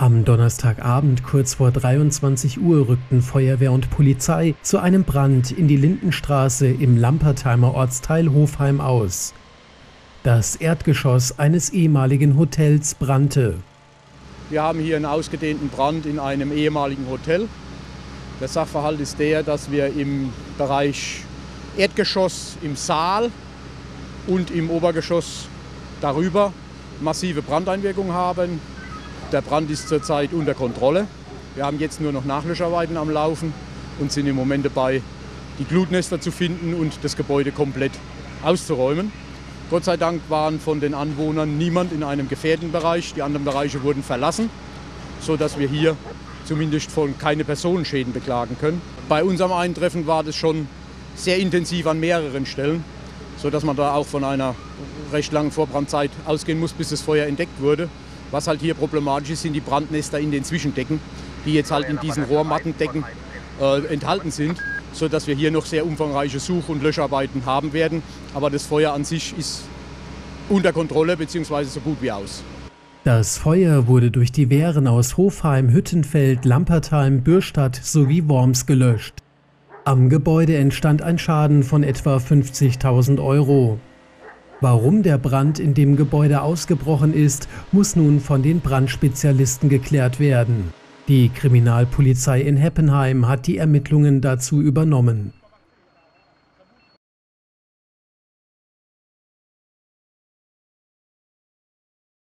Am Donnerstagabend kurz vor 23 Uhr rückten Feuerwehr und Polizei zu einem Brand in die Lindenstraße im Lampertheimer Ortsteil Hofheim aus. Das Erdgeschoss eines ehemaligen Hotels brannte. Wir haben hier einen ausgedehnten Brand in einem ehemaligen Hotel. Der Sachverhalt ist der, dass wir im Bereich Erdgeschoss im Saal und im Obergeschoss darüber massive Brandeinwirkungen haben. Der Brand ist zurzeit unter Kontrolle. Wir haben jetzt nur noch Nachlöscharbeiten am Laufen und sind im Moment dabei, die Glutnester zu finden und das Gebäude komplett auszuräumen. Gott sei Dank waren von den Anwohnern niemand in einem gefährdeten Bereich. Die anderen Bereiche wurden verlassen, sodass wir hier zumindest von keine Personenschäden beklagen können. Bei unserem Eintreffen war das schon sehr intensiv an mehreren Stellen, sodass man da auch von einer recht langen Vorbrandzeit ausgehen muss, bis das Feuer entdeckt wurde. Was halt hier problematisch ist, sind die Brandnester in den Zwischendecken, die jetzt halt in diesen Rohrmattendecken enthalten sind, sodass wir hier noch sehr umfangreiche Such- und Löscharbeiten haben werden. Aber das Feuer an sich ist unter Kontrolle bzw. so gut wie aus. Das Feuer wurde durch die Wehren aus Hofheim, Hüttenfeld, Lampertheim, Bürstadt sowie Worms gelöscht. Am Gebäude entstand ein Schaden von etwa 50.000 €. Warum der Brand in dem Gebäude ausgebrochen ist, muss nun von den Brandspezialisten geklärt werden. Die Kriminalpolizei in Heppenheim hat die Ermittlungen dazu übernommen.